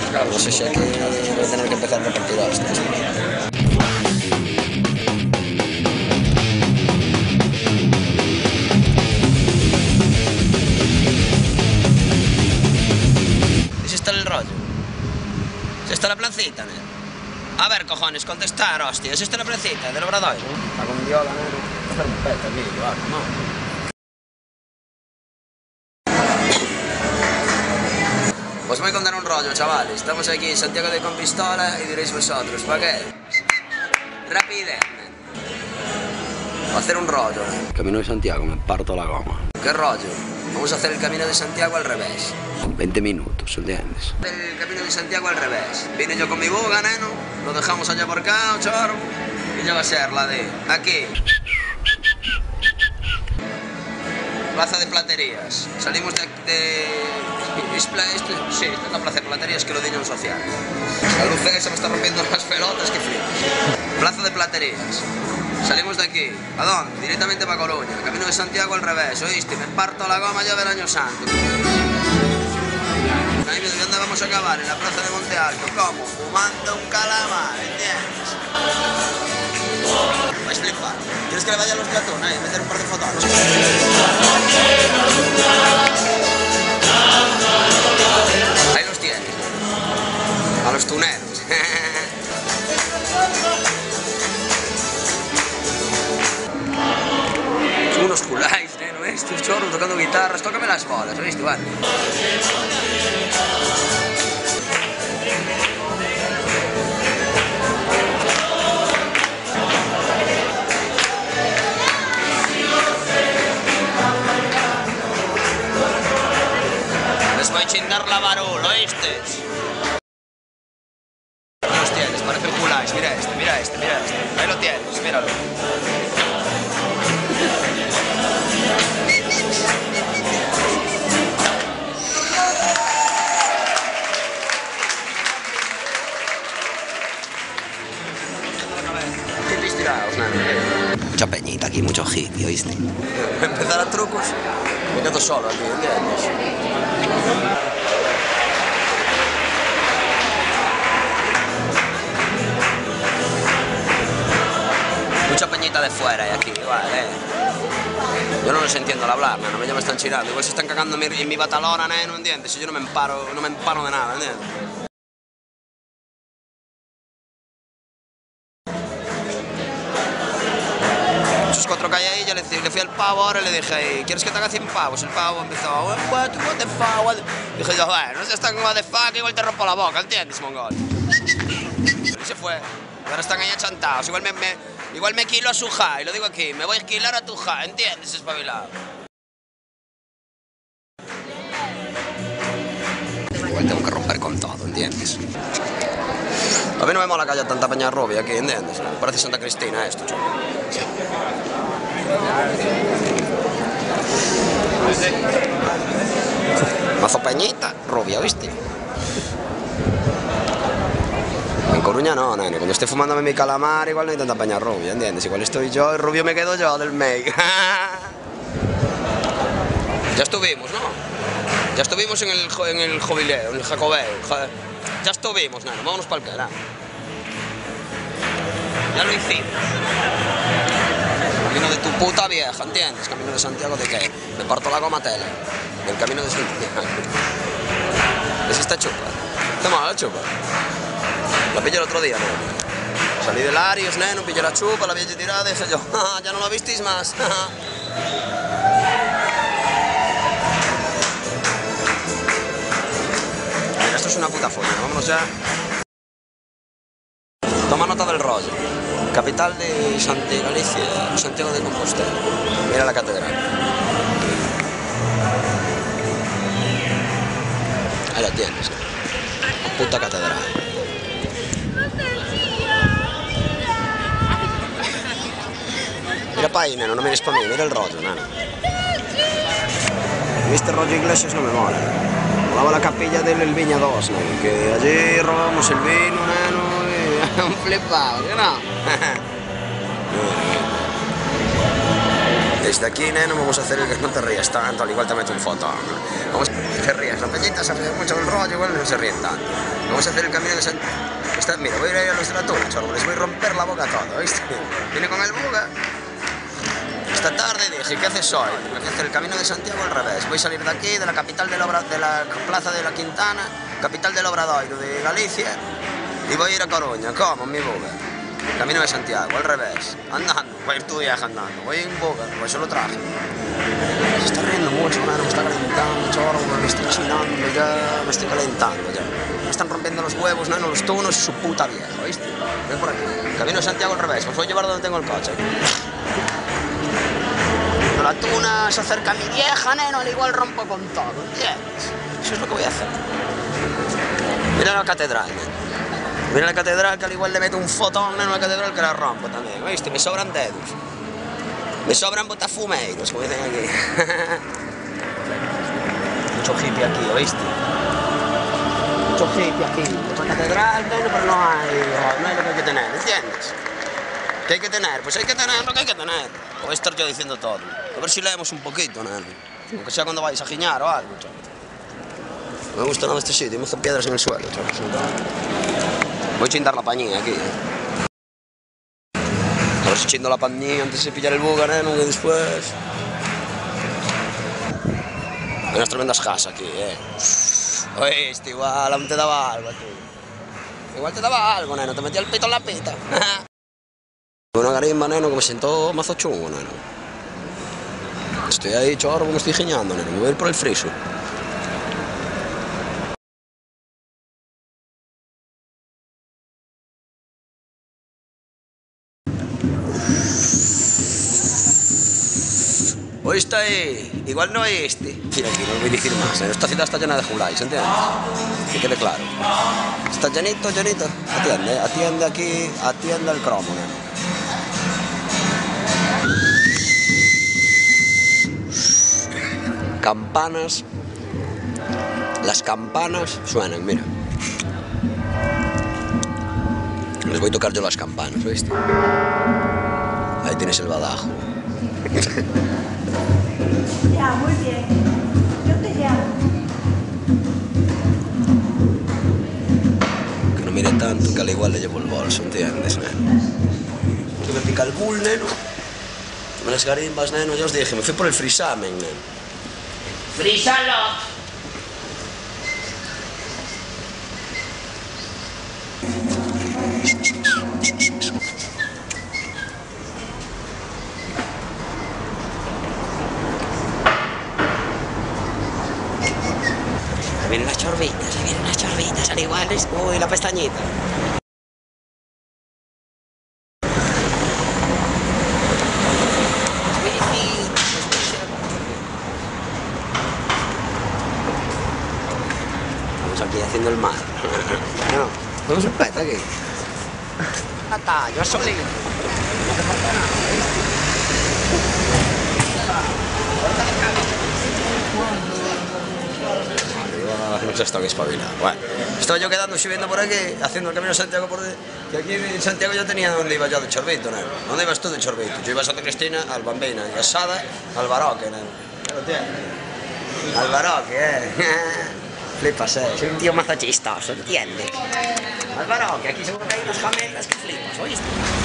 Claro, no sé si aquí voy a tener que empezar a repartir hostias. ¿Y si está el rollo? ¿Si está la placita, neno? A ver, cojones, contestar, hostia. ¿Si está la placita del Obradoiro? Está con viola, neno. Está perfecto el vídeo, no. Os voy a contar un rollo, chavales. Estamos aquí en Santiago de Compostela y diréis vosotros, ¿para qué? Rapidez. Voy a hacer un rollo. Camino de Santiago, me parto la goma. ¿Qué rollo? Vamos a hacer el Camino de Santiago al revés. 20 minutos, ¿entiendes? El Camino de Santiago al revés. Vine yo con mi buga, neno. Lo dejamos allá por acá, chorro. Y ya va a ser la de aquí. Plaza de Platerías. Salimos de sí, esta es la plaza de Platerías que lo diño en social. La luz esa me está rompiendo las pelotas, que flipas. Plaza de Platerías. Salimos de aquí. ¿A dónde? Directamente para Coruña. Camino de Santiago al revés, ¿oíste? Me parto la goma ya del año santo. ¿Dónde vamos a acabar? En la plaza de Monte Alto. ¿Cómo? Fumando un calamar, ¿entiendes? Vais a flipar. ¿Quieres que le vaya a los peatones y meter un par de fotos? Ahí los tienes. A los tuneros. Son unos culáis, neno, estos chorros tocando guitarras. Tócame las bolas, ¿oíste? Vale. Les voy a chingar la varula, ¿oíste? Ahí los tienes, parece un culáis. Mira este, mira este, mira este. Ahí lo tienes, míralo. Mucha peñita aquí, mucho hippie, ¿oíste? Empezar a trucos, me quedo solo aquí, ¿entiendes? Mucha peñita de fuera hay aquí, igual, Yo no les entiendo al hablar, no me están chirando. Igual se están cagando en mi batalona, ¿no entiendes? Y yo no me emparo de nada, ¿entiendes? Esos 4 que hay ahí, ya le fui al pavo ahora y le dije, ¿quieres que te haga 100 pavos? El pavo empezó, what the fuck? Dije yo, bueno, no seas tan what the fuck, igual te rompo la boca, ¿entiendes, mongol? Y se fue. Y ahora están ahí achantados. Igual me quilo a su ja, y lo digo aquí, me voy a esquilar a tu ja, ¿entiendes, espabilado? Igual tengo que romper con todo, ¿entiendes? A mí no me mola que haya tanta peña rubia aquí, ¿entiendes? Parece Santa Cristina esto, chaval. Mazo peñita rubia, ¿viste? En Coruña no, nene. Cuando estoy fumándome mi calamar igual no hay tanta peña rubia, ¿entiendes? Igual estoy yo, el rubio me quedo yo del make. Ya estuvimos, ¿no? Ya estuvimos en el Jubileo, en el Jacobeo. Ya estuvimos, nene. Vámonos para el cara. Ya lo hicimos. Camino de tu puta vieja, ¿entiendes? Camino de Santiago, ¿de qué? Me parto la goma tela. Del Camino de Santiago. ¿Es esta chupa? ¿Está mala la chupa? La pillé el otro día, ¿no? Salí del Arios, neno, pillé la chupa, la había tirada y dije yo, ya no la visteis más. Mira, esto es una puta folla, vámonos ya. Toma nota del rollo. Capital de Galicia, Santiago de Compostela. Mira la catedral. Ahí la tienes, la puta catedral. Mira para ahí, neno, no mires para mí, mira el rollo, neno. Este rollo Iglesias no me mola. Molaba la capilla del Viña 2, neno, que allí robamos el vino, neno, y un flipado, ¿qué no? Desde aquí, neno, vamos a hacer el que no te rías tanto, al igual te meto un fotón. Vamos a te rías, la peñita se ríe mucho del rollo, igual no se ríen tanto. Vamos a hacer el camino de Santiago. Mira, voy a ir a los de la tuna, chorro, les voy a romper la boca a todo, ¿viste? Vine con el buga. Esta tarde dije, ¿qué haces hoy? Voy a hacer el camino de Santiago al revés. Voy a salir de aquí, de la capital de la plaza de la Quintana, capital del Obradoiro de Galicia, y voy a ir a Coruña, ¿cómo? Mi buga. Camino de Santiago, al revés. Andando, voy a ir tu viaje andando. Voy en buga, pues yo lo traje. Se está riendo mucho, me está calentando, chorro, me estoy chinando ya, me estoy calentando ya. Me están rompiendo los huevos, no, los tunos y su puta vieja, ¿oíste? Ven por aquí. Camino de Santiago al revés, os voy a llevar donde tengo el coche. La tuna se acerca a mi vieja, neno, al igual rompo con todo, ¿entiendes? Eso es lo que voy a hacer. Mira la catedral, neno. Mira la catedral, que al igual le meto un fotón, neno, a la catedral que la rompo también, ¿oíste? Me sobran dedos. Me sobran botafumeiros, como dicen aquí. Mucho hippie aquí, ¿oíste? Mucho hippie aquí. La catedral, neno, pero no hay lo que hay que tener, ¿entiendes? ¿Qué hay que tener? Pues hay que tener lo que hay que tener. Voy a estar yo diciendo todo. A ver si leemos un poquito, neno. Aunque sea cuando vais a giñar o algo, chaval. No me gusta nada este sitio, me hace piedras en el suelo, chaval. Voy a chindar la pañía aquí, A ver si chindo la pañía antes de pillar el buga, neno, y después... Hay unas tremendas casas aquí, Oíste, igual aún te daba algo aquí. Igual te daba algo, neno, te metía el pito en la pita. Una garimba, neno, que me sentó mazo chungo, neno. Estoy ahí, chorro, me estoy giñando, neno. Me voy a ir por el friso. ¿Oíste ahí? Igual no oíste. Mira aquí, no os voy a decir más, neno. Esta ciudad está llena de juláis, ¿entiendes? Que quede claro. Está llenito, llenito. Atiende, atiende aquí, atiende el cromo, neno. Campanas, las campanas suenan, mira. Les voy a tocar yo las campanas, ¿viste? Ahí tienes el badajo. Ya, muy bien. Yo te llamo. Que no mire tanto, que al igual le llevo el bolso, ¿entiendes, neno? Que me pica el bull, neno. Me las garimbas, neno, ya os dije, me fui por el frisamen, neno. ¡Frísalo! Se vienen las chorbitas, al igual es... Uy, la pestañita. Aquí haciendo el mar. No, vamos un peta aquí. Ata, yo solito. No te falta nada, ¿viste? No sé hasta que espabilado. Bueno, estaba yo quedando subiendo por aquí, haciendo el camino de Santiago por... Que aquí en Santiago yo tenía donde iba yo de chorbito, ¿no? ¿Dónde ibas tú de chorbito? Yo iba a Santa Cristina, al Bambina, y a Sada, al Baroque, ¿no? Al Baroque, Flipas, soy un tío mazo chistoso, ¿entiendes? Álvaro, que aquí seguro que hay unas jamelas que flipas, ¿oíste?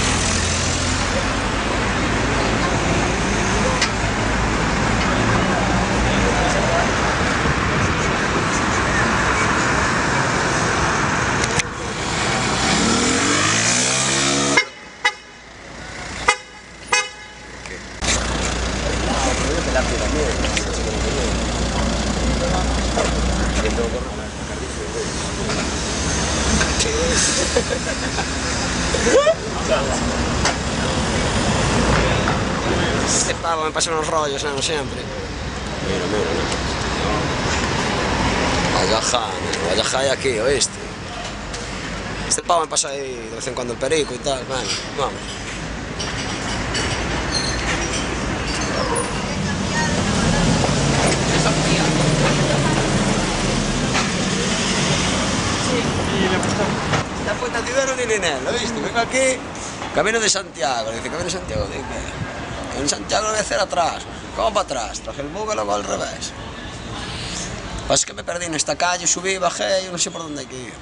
Este pavo me pasa unos rollos, ¿no? Siempre. Mira, mira, mira. Vaya jaya aquí, ¿oíste? Este pavo me pasa ahí de vez en cuando el perico y tal. Bueno, vamos. Esta puta ciudad no tiene nada, ¿lo viste? Vengo aquí, camino de Santiago, dice, camino de Santiago, dice, En Santiago lo voy a hacer atrás. ¿Cómo para atrás? Traje el bug y luego al revés. Pasa que me perdí en esta calle, subí, bajé, yo no sé por dónde hay que ir.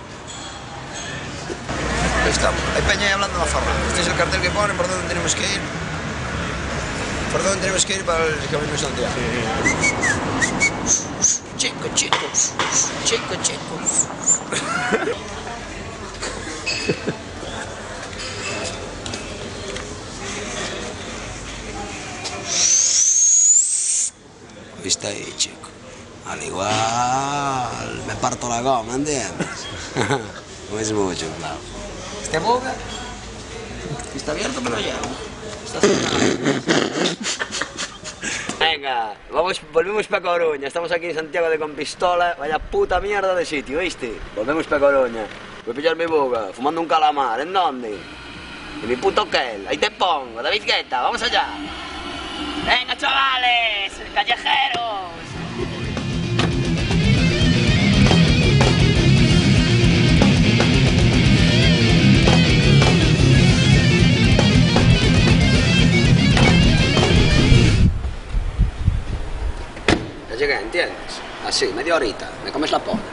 Ahí estamos. Hay peña ahí hablando de la farra. Este es el cartel que pone por dónde tenemos que ir. Por dónde tenemos que ir para el camino de Santiago. Chicos, chicos. Chicos, chicos. Está ahí, chico. Al igual me parto la goma, ¿entiendes? No es mucho, claro. ¿Este boca? ¿Está abierto pero ya? Está cerrado. Venga, volvemos para Coruña. Estamos aquí en Santiago de Compistola. Vaya puta mierda de sitio, ¿viste? Volvemos para Coruña. Voy a pillar mi boca, fumando un calamar. ¿En dónde? En mi puto hotel. Ahí te pongo, David Guetta, vamos allá. ¡Venga, chavales! ¡Callejeros! Ya llegué, ¿entiendes? Así, media horita. Me comes la polla.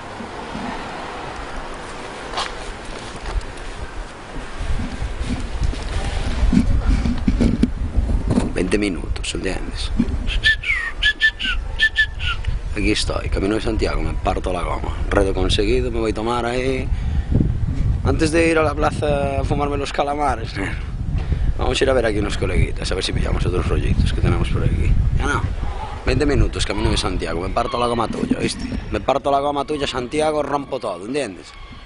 20 minutos, ¿entiendes? Aquí estoy, camino de Santiago, me parto la goma. Reto conseguido, me voy a tomar ahí. Antes de ir a la plaza a fumarme los calamares, vamos a ir a ver aquí unos coleguitas, a ver si pillamos otros rollitos que tenemos por aquí. Ya no, 20 minutos, camino de Santiago, me parto la goma tuya, ¿viste? Me parto la goma tuya, Santiago, rompo todo, ¿entiendes?